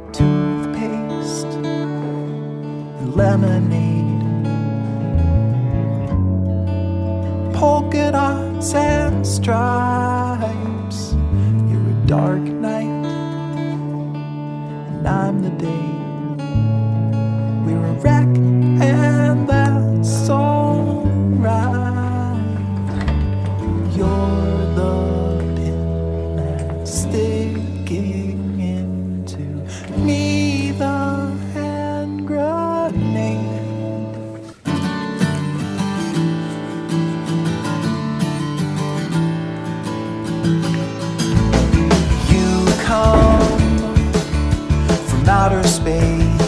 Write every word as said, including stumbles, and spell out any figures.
toothpaste and lemonade, polka dots and stripes. You're a dark night and I'm the day. We're a wreck and that's alright. You're the pin that's sticking into me, the hand grenade. You come from outer space,